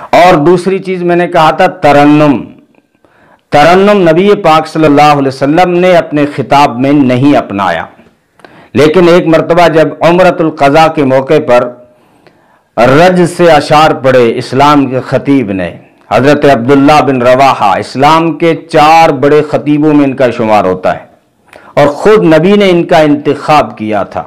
اور دوسری چیز میں نے کہا تھا ترنم نبی پاک صلی اللہ علیہ وسلم نے اپنے خطاب میں نہیں اپنایا، لیکن ایک مرتبہ جب عمرۃ القضاء کے موقع پر رج سے اشعار پڑھے اسلام کے خطیب نے، حضرت عبداللہ بن رواحہ اسلام کے 4 بڑے خطیبوں میں ان کا شمار ہوتا ہے، اور خود نبی نے ان کا انتخاب کیا تھا۔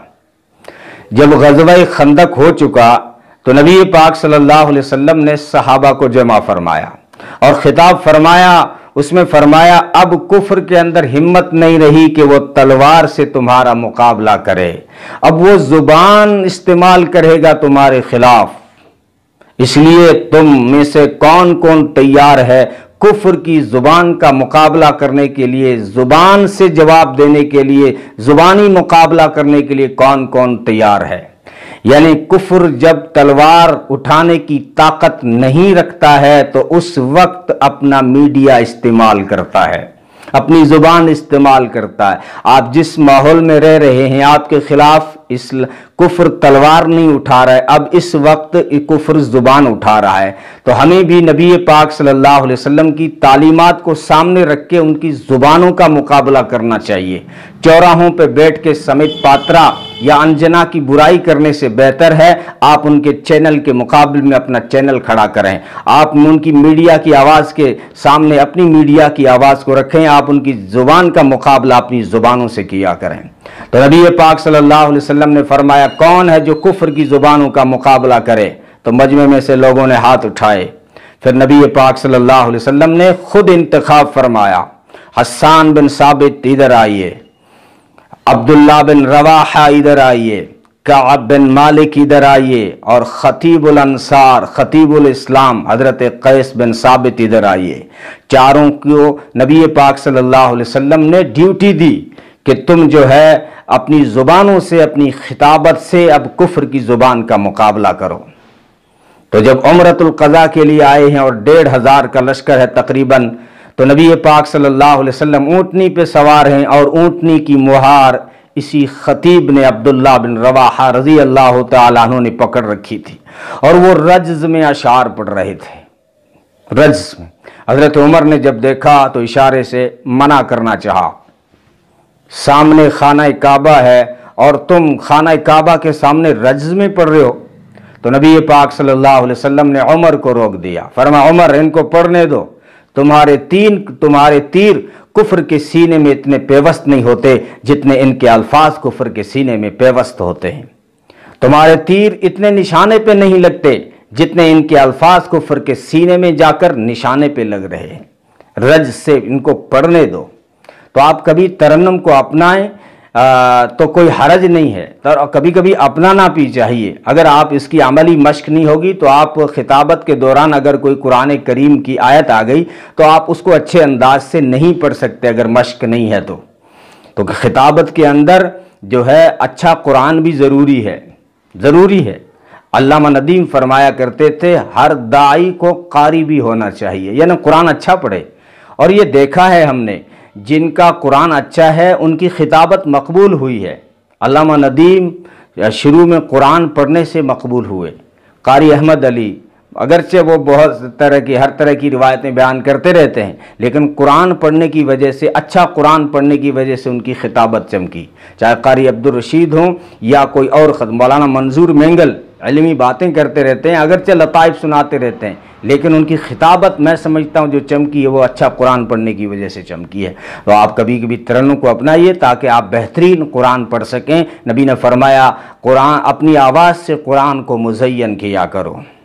جب غزوہ خندق ہو چکا تو نبی پاک صلی اللہ علیہ وسلم نے صحابہ کو جمع فرمایا اور خطاب فرمایا، اس میں فرمایا اب کفر کے اندر ہمت نہیں رہی کہ وہ تلوار سے تمہارا مقابلہ کرے، اب وہ زبان استعمال کرے گا تمہارے خلاف، اس لیے تم میں سے کون کون تیار ہے کفر کی زبان کا مقابلہ کرنے کے لیے، زبان سے جواب دینے کے لیے، زبانی مقابلہ کرنے کے لیے کون کون تیار ہے؟ یعنی کفر جب تلوار اٹھانے کی طاقت نہیں رکھتا ہے تو اس وقت اپنا میڈیا استعمال کرتا ہے، اپنی زبان استعمال کرتا ہے۔ آپ جس ماحول میں رہ رہے ہیں، آپ کے خلاف کفر تلوار نہیں اٹھا رہا ہے، اب اس وقت کفر زبان اٹھا رہا ہے۔ تو ہمیں بھی نبی پاک صلی اللہ علیہ وسلم کی تعلیمات کو سامنے رکھ کے ان کی زبانوں کا مقابلہ کرنا چاہیے۔ چوراہوں پہ بیٹھ کے سمیت پاترا یا انجنا کی برائی کرنے سے بہتر ہے آپ ان کے چینل کے مقابل میں اپنا چینل کھڑا کریں، آپ ان کی میڈیا کی آواز کے سامنے اپنی میڈیا کی آواز کو رکھیں، آپ ان کی زبان کا مقابلہ اپنی زبانوں سے کیا کریں۔ تو نبی پاک صلی اللہ علیہ وسلم نے فرمایا کون ہے جو کفر کی زبانوں کا مقابلہ کرے؟ تو مجمع میں سے لوگوں نے ہاتھ اٹھائے۔ پھر نبی پاک صلی اللہ علیہ وسلم نے خود انتخاب فرمایا، حسان بن ثابت ادھر آئیے، عبداللہ بن رواحہ ادھر آئیے، کعب بن مالک ادھر آئیے، اور خطیب الانصار خطیب الاسلام حضرت قیس بن ثابت ادھر آئیے۔ چاروں کو نبی پاک صلی اللہ علیہ وسلم نے ڈیوٹی دی کہ تم جو ہے اپنی زبانوں سے، اپنی خطابت سے اب کفر کی زبان کا مقابلہ کرو۔ تو جب عمرۃ القضاء کے لیے آئے ہیں اور 1500 کا لشکر ہے تقریباً، تو نبی پاک صلی اللہ علیہ وسلم اونٹنی پہ سوار ہیں، اور اونٹنی کی مہار اسی خطیب نے عبداللہ بن رواحہ رضی اللہ تعالیٰ عنہ نے پکڑ رکھی تھی، اور وہ رجز میں اشعار پڑھ رہے تھے۔ رجز میں حضرت عمر نے جب دیکھا تو اشارے سے منع کرنا چاہا، سامنے خانہ کعبہ ہے اور تم خانہ کعبہ کے سامنے رجز میں پڑھ رہے ہو۔ تو نبی پاک صلی اللہ علیہ وسلم نے عمر کو روک دیا، فرمایا عمر ان کو پڑھنے دو، تمہارے تیر کفر کے سینے میں اتنے پیوست نہیں ہوتے جتنے ان کے الفاظ کفر کے سینے میں پیوست ہوتے ہیں، تمہارے تیر اتنے نشانے پہ نہیں لگتے جتنے ان کے الفاظ کفر کے سینے میں جا کر نشانے پہ لگ رہے ہیں، رجز سے ان کو پڑھنے دو۔ تو آپ کبھی ترنم کو اپنائیں تو کوئی حرج نہیں ہے، کبھی کبھی اپنانا بھی چاہیے۔ اگر آپ اس کی عملی مشق نہیں ہوگی تو آپ خطابت کے دوران اگر کوئی قرآن کریم کی آیت آ گئی تو آپ اس کو اچھے انداز سے نہیں پڑھ سکتے اگر مشق نہیں ہے تو خطابت کے اندر جو ہے اچھا قرآن بھی ضروری ہے۔ علامہ ندیم فرمایا کرتے تھے ہر داعی کو قاری بھی ہونا چاہیے، یعنی قرآن اچھا پڑھے، اور یہ دیکھا ہے ہم نے جن کا قرآن اچھا ہے ان کی خطابت مقبول ہوئی ہے۔ علامہ ندیم شروع میں قرآن پڑھنے سے مقبول ہوئے، قاری احمد علی اگرچہ وہ ہر طرح کی روایتیں بیان کرتے رہتے ہیں، لیکن قرآن پڑھنے کی وجہ سے، اچھا قرآن پڑھنے کی وجہ سے ان کی خطابت چمکی، چاہے قاری عبدالرشید ہوں یا کوئی اور مولانا منظور مینگل علمی باتیں کرتے رہتے ہیں، اگرچہ لطائف سناتے رہتے ہیں، لیکن ان کی خطابت میں سمجھتا ہوں جو چمکی ہے وہ اچھا قرآن پڑھنے کی وجہ سے چمکی ہے۔ تو آپ کبھی کبھی ترنم کو اپنائیے تاکہ آپ بہترین قرآن پڑھ سکیں۔ نبی نے فرمایا قرآن اپنی آواز سے قرآن کو مزین کیا کرو۔